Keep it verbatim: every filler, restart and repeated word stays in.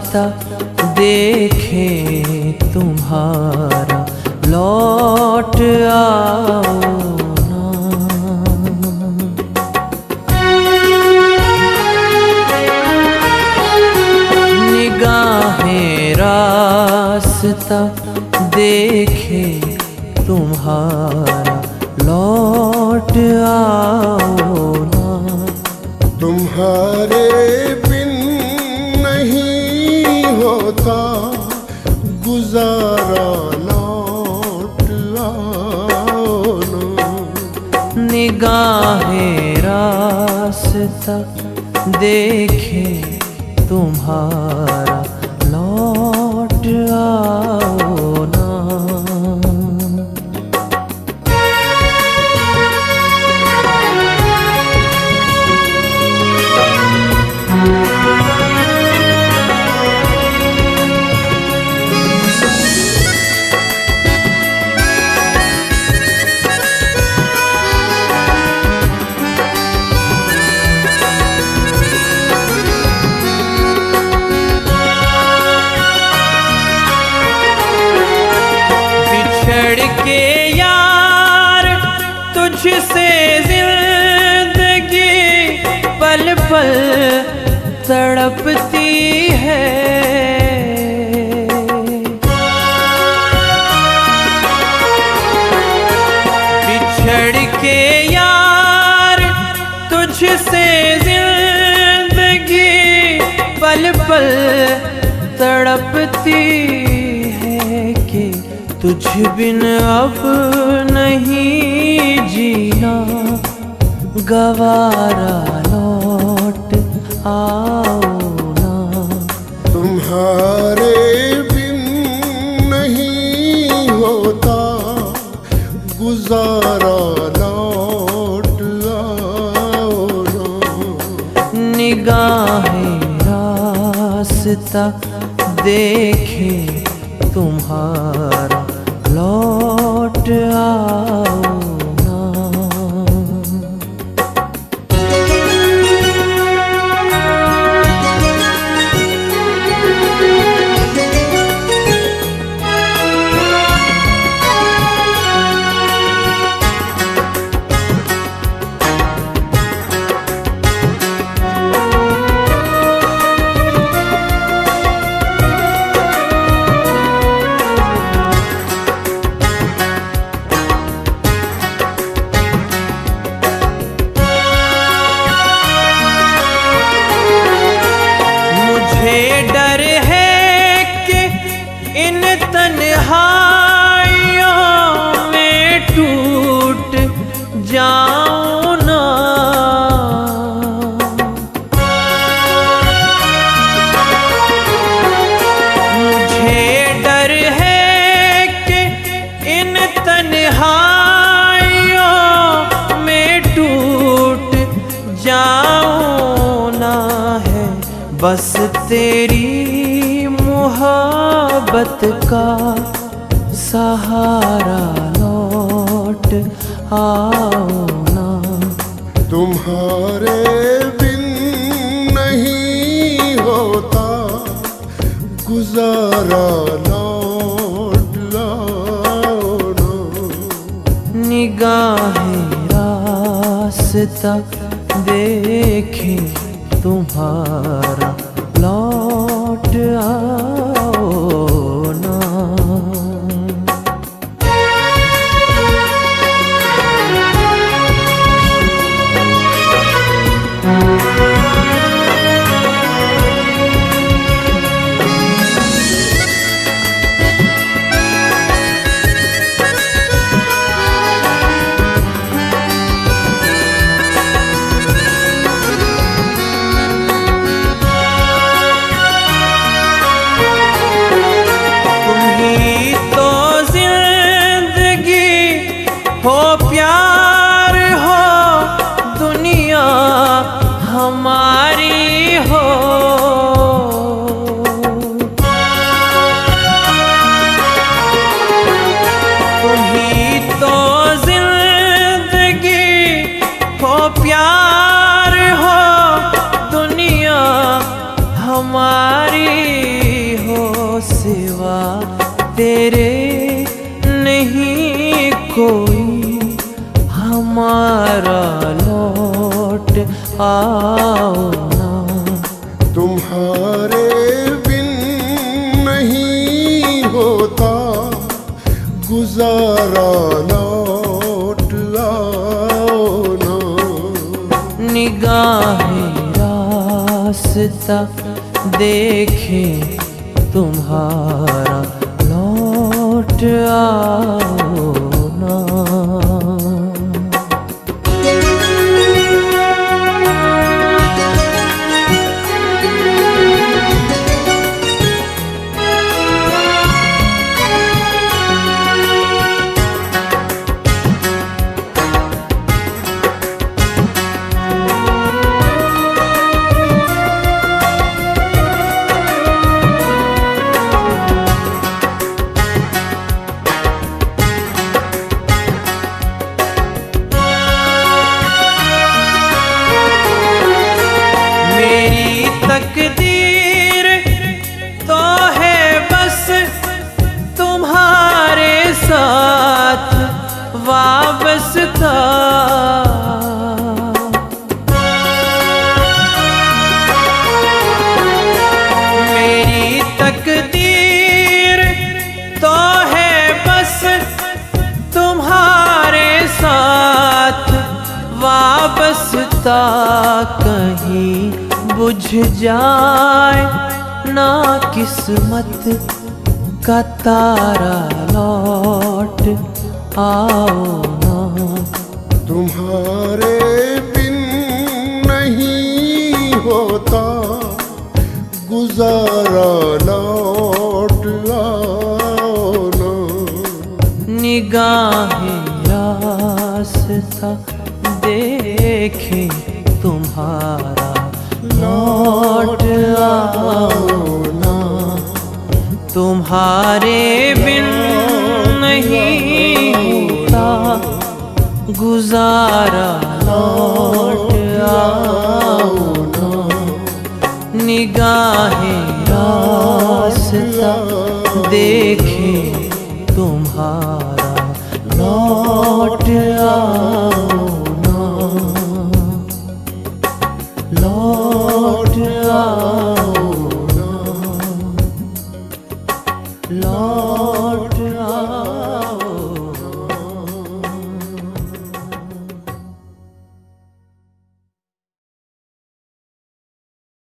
रास्ता देखे तुम्हारा लौट आओ ना। निगाहें रास्ता देखे तुम्हारा लौट आओ ना। तुम्हारे बिन नहीं होता गुजारा लौट आओ ना। निगाहें रास्ता देखे तुम्हारा लौट आओ ना। के यार तुझसे जिंदगी पल पल तड़पती है। बिछड़ के यार तुझसे जिंदगी पल पल तड़पती है कि तुझ बिन अब नहीं जीना गवारा लौट आओ ना। तुम्हारे बिन नहीं होता गुजारा लौट आओ ना। निगाहें रास्ता देखे तुम्हारा लौट आओ ना। डर है कि इन तन्हाइयों में टूट जाऊं ना। मुझे डर है कि इन तन्हाइयों में टूट जाऊं ना। है बस तेरी मोहब्बत का सहारा लौट आओ ना। तुम्हारे बिन नहीं होता गुजारा लौट आओ ना। निगाहें रास्ता देखे तुम्हारा लौट आओ ना। गुजारा लौट आओ ना। तुम्हारे बिन नहीं होता गुजारा लौट आओ ना। निगाहें रास्ता देखे तुम्हारा लौट आओ ना। तकदीर तो है बस तुम्हारे साथ वाबस्ता। मेरी तकदीर तो है बस तुम्हारे साथ वाबस्ता। कहीं बुझ जाए ना किस्मत का तारा लौट आओ ना। तुम्हारे बिन नहीं होता गुजारा लौट आओ ना। निगाहें रास्ता देखे तुम्हारा लौट आओ ना। तुम्हारे बिन नहीं होता गुजारा लौट आओ ना। निगाहें रास्ता देखे तुम्हारा लौट आओ ना। लौट